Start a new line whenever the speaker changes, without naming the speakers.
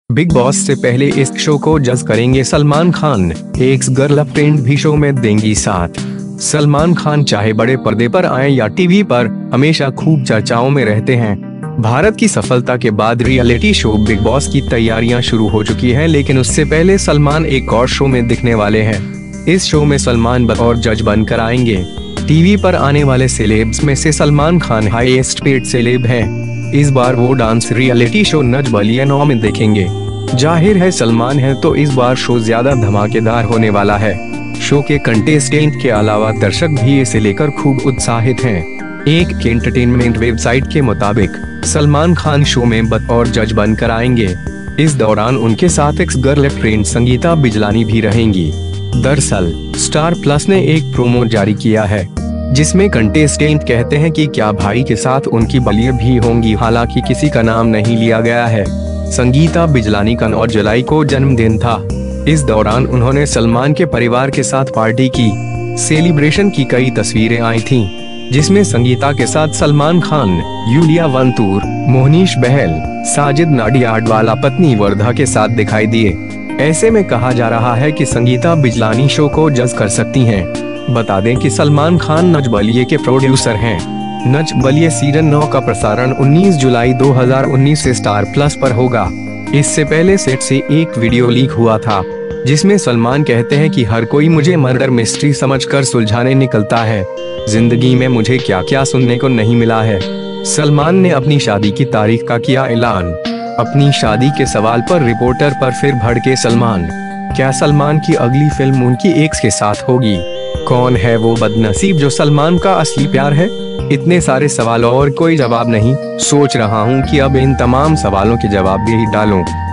Big boss से पहले इस शो को जज करेंगे सलमान खान। एक्स गर्लफ्रेंड भी शो में देंगी साथ। सलमान खान चाहे बड़े पर्दे पर आए या टीवी पर, हमेशा खूब चर्चाओं में रहते हैं। भारत की सफलता के बाद रियलिटी शो बिग बॉस की तैयारियां शुरू हो चुकी हैं, लेकिन उससे पहले सलमान एक और शो में दिखने वाले हैं। इस शो में सलमान बतौर जज बनकर आएंगे। टीवी पर आने वाले सेलेब्स में से Salman Khan highest paid celeb हैं। इस बार वो dance reality show Nach Baliye 9 में देखेंगे। जाहिर है सलमान है तो इस बार शो ज्यादा धमाकेदार होने वाला है। शो के कंटेस्टेंट के अलावा दर्शक भी इसे लेकर खूब उत्साहित हैं। एक एंटरटेनमेंट वेबसाइट के मुताबिक सलमान खान शो में बतौर जज बनकर आएंगे। इस दौरान उनके साथ एक्स गर्लफ्रेंड संगीता बिजलानी भी रहेंगी। दरअसल स्टार प्लस ने एक प्रोमो जारी किया है, जिसमें कंटेस्टेंट कहते हैं कि क्या भाई के साथ उनकी बलिए भी होंगी। हालांकि किसी का नाम नहीं लिया गया है। संगीता बिजलानी का 9 जुलाई को जन्मदिन था। इस दौरान उन्होंने सलमान के परिवार के साथ पार्टी की। सेलिब्रेशन की कई तस्वीरें आई थीं, जिसमें संगीता के साथ सलमान खान, यूलिया वंतूर, मोहनीश बहल, साजिद नाडियाडवाला पत्नी वर्धा के साथ दिखाई दिए। ऐसे में कहा जा रहा है कि संगीता बिजलानी शो को जज कर सकती हैं। बता दें कि सलमान खान नच बलिए के प्रोड्यूसर हैं। नच बलिए सीजन 9 का प्रसारण 19 जुलाई 2019 से स्टार प्लस पर होगा। इससे पहले सेट से एक वीडियो लीक हुआ था, जिसमें सलमान कहते हैं कि हर कोई मुझे मर्डर मिस्ट्री समझकर सुलझाने निकलता है। जिंदगी में मुझे क्या क्या सुनने को नहीं मिला है। सलमान ने अपनी शादी की तारीख का किया ऐलान। अपनी शादी के सवाल पर रिपोर्टर पर फिर भड़के सलमान। क्या सलमान की अगली फिल्म उनकी एक्स के साथ होगी? कौन है वो बदनसीब जो सलमान का असली प्यार है? इतने सारे सवाल और कोई जवाब नहीं। सोच रहा हूँ कि अब इन तमाम सवालों के जवाब भी डालूं।